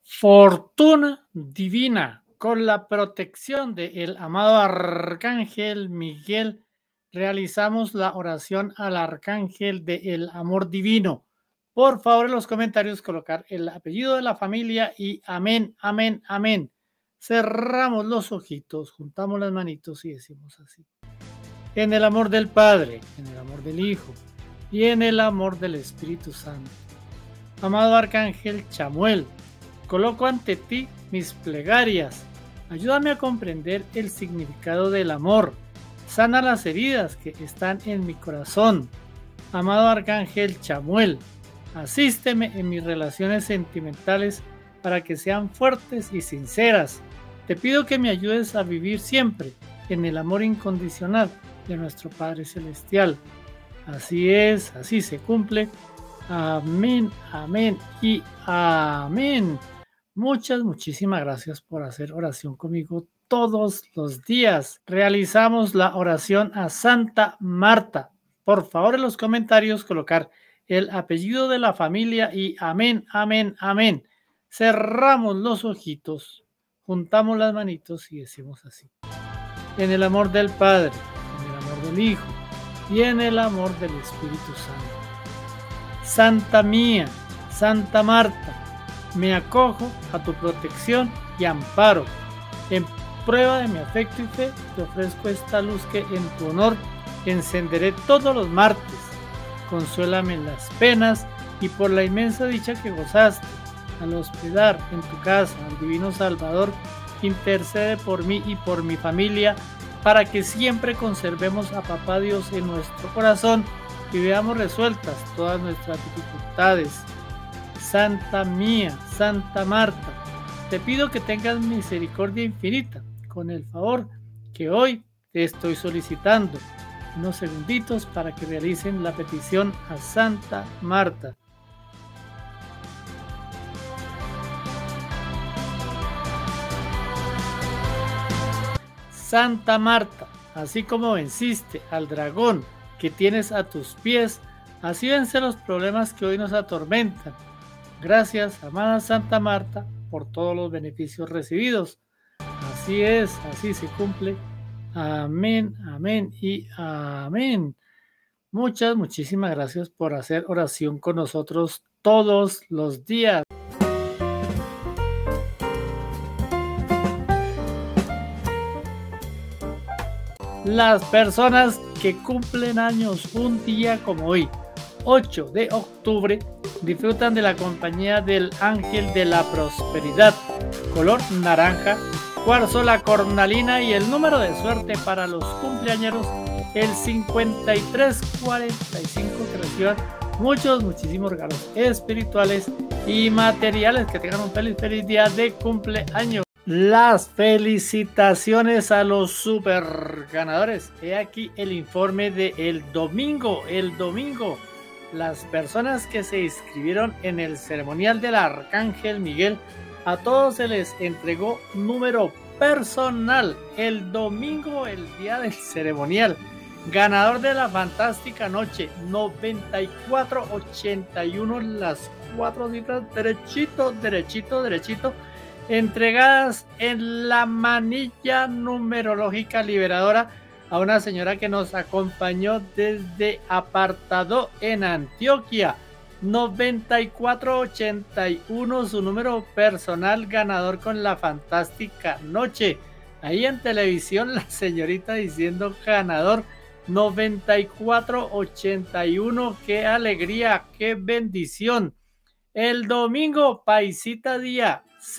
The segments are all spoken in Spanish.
Fortuna divina, con la protección del amado Arcángel Miguel, realizamos la oración al Arcángel del Amor Divino. Por favor, en los comentarios colocar el apellido de la familia y amén, amén, amén. Cerramos los ojitos, juntamos las manitos y decimos así. En el amor del Padre, en el amor del Hijo y en el amor del Espíritu Santo. Amado Arcángel Chamuel, coloco ante ti mis plegarias. Ayúdame a comprender el significado del amor. Sana las heridas que están en mi corazón. Amado Arcángel Chamuel, asísteme en mis relaciones sentimentales para que sean fuertes y sinceras. Te pido que me ayudes a vivir siempre en el amor incondicional de nuestro Padre Celestial. Así es, así se cumple. Amén, amén y amén. Muchísimas gracias por hacer oración conmigo todos los días. Realizamos la oración a Santa Marta. Por favor, en los comentarios colocar el apellido de la familia y amén, amén, amén. Cerramos los ojitos, juntamos las manitos y decimos así. En el amor del Padre, en el amor del Hijo y en el amor del Espíritu Santo. Santa mía, Santa Marta, me acojo a tu protección y amparo. En prueba de mi afecto y fe, te ofrezco esta luz que en tu honor encenderé todos los martes. Consuélame en las penas y por la inmensa dicha que gozaste al hospedar en tu casa al Divino Salvador, intercede por mí y por mi familia para que siempre conservemos a Papá Dios en nuestro corazón y veamos resueltas todas nuestras dificultades. Santa mía, Santa Marta, te pido que tengas misericordia infinita con el favor que hoy te estoy solicitando. Unos segunditos para que realicen la petición a Santa Marta. Santa Marta, así como venciste al dragón que tienes a tus pies, así vence los problemas que hoy nos atormentan. Gracias, amada Santa Marta, por todos los beneficios recibidos. Así es, así se cumple. Amén, amén y amén. Muchísimas gracias por hacer oración con nosotros todos los días. Las personas que cumplen años un día como hoy, 8 de octubre, disfrutan de la compañía del ángel de la prosperidad, color naranja, cuarzo la cornalina y el número de suerte para los cumpleañeros, el 5345, que reciban muchísimos regalos espirituales y materiales, que tengan un feliz día de cumpleaños. Las felicitaciones a los super ganadores. He aquí el informe de el domingo. Las personas que se inscribieron en el ceremonial del Arcángel Miguel, a todos se les entregó número personal. El domingo, el día del ceremonial, ganador de la fantástica noche, 9481, las 4 cifras derechito, entregadas en la manilla numerológica liberadora a una señora que nos acompañó desde Apartado en Antioquia. 9481, su número personal, ganador con la fantástica noche. Ahí en televisión la señorita diciendo ganador 9481. Qué alegría, qué bendición. El domingo, paisita día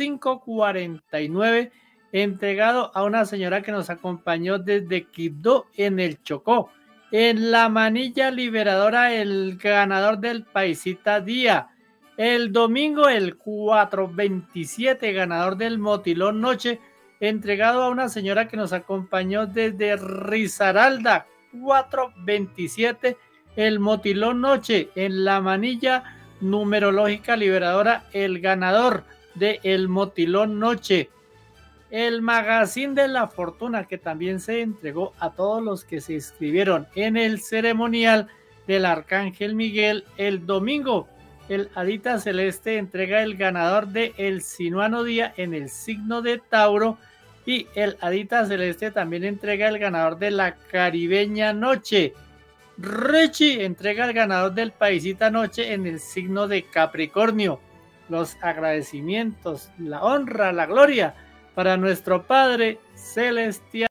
549, entregado a una señora que nos acompañó desde Quibdó en el Chocó. En la manilla liberadora, el ganador del paisita día. El domingo, el 427, ganador del motilón noche, entregado a una señora que nos acompañó desde Risaralda. 427, el motilón noche. En la manilla numerológica liberadora, el ganador de el motilón noche. El magazine de la fortuna, que también se entregó a todos los que se inscribieron en el ceremonial del Arcángel Miguel el domingo. El hadita celeste entrega el ganador de el sinuano día en el signo de Tauro. Y el hadita celeste también entrega el ganador de la caribeña noche. Richie entrega el ganador del paisita noche en el signo de Capricornio. Los agradecimientos, la honra, la gloria para nuestro Padre Celestial.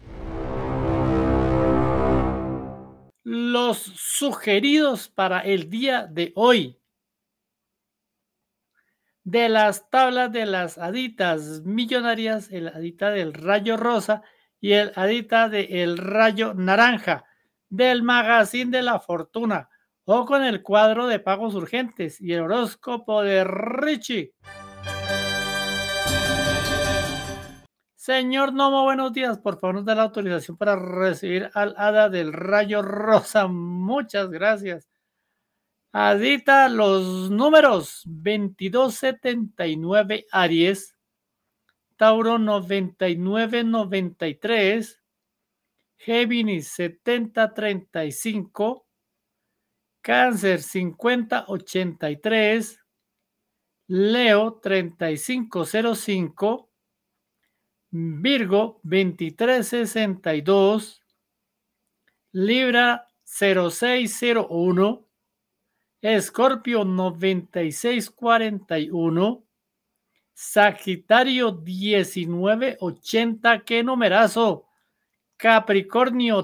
Los sugeridos para el día de hoy. De las tablas de las haditas millonarias, el hadita del rayo rosa y el hadita del rayo naranja, del magazine de la fortuna, o con el cuadro de pagos urgentes y el horóscopo de Richie. Señor Nomo, buenos días. Por favor, nos da la autorización para recibir al hada del rayo rosa. Muchas gracias. Hadita los números 2279 Aries, Tauro 9993, Géminis 7035, Cáncer 5083, Leo 3505, Virgo 2362, Libra 0601, Escorpio 9641, Sagitario 1980, qué numerazo, Capricornio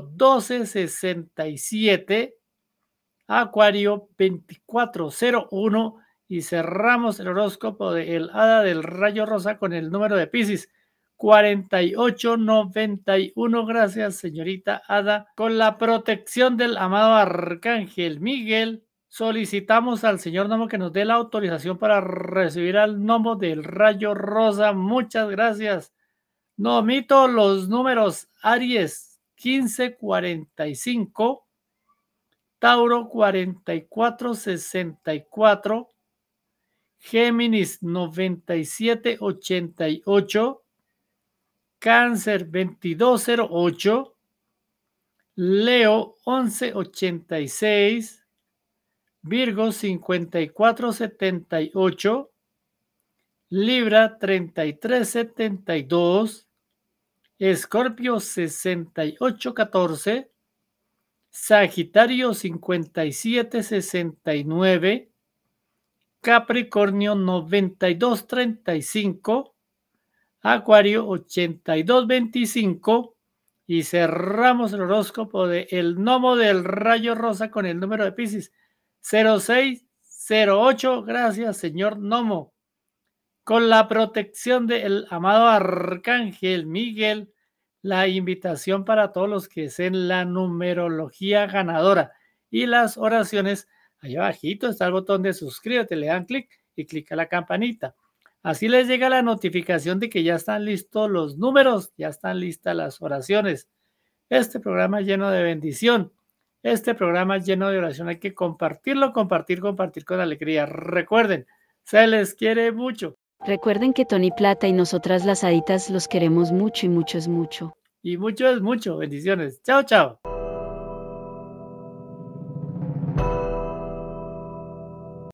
1267, Acuario 2401 y cerramos el horóscopo del hada del rayo rosa con el número de Piscis 4891. Gracias, señorita hada. Con la protección del amado arcángel Miguel, solicitamos al señor Nomo que nos dé la autorización para recibir al Nomo del rayo rosa. Muchas gracias. Nomito los números Aries 1545, Tauro 4464, Géminis 9788, Cáncer 2208, Leo 1186, Virgo 5478, Libra 3372, Escorpio 6814, Sagitario 5769, Capricornio 9235, Acuario 8225 y cerramos el horóscopo de el Nomo del rayo rosa con el número de Piscis 0608. Gracias, señor Nomo. Con la protección del amado arcángel Miguel, la invitación para todos los que deseen la numerología ganadora y las oraciones. Allá abajito está el botón de suscríbete, le dan clic y clic a la campanita. Así les llega la notificación de que ya están listos los números, ya están listas las oraciones. Este programa es lleno de bendición. Este programa es lleno de oración. Hay que compartirlo, compartir con alegría. Recuerden, se les quiere mucho. Recuerden que Tony Plata y nosotras las haditas los queremos mucho y mucho es mucho. Y mucho es mucho. Bendiciones. Chao, chao.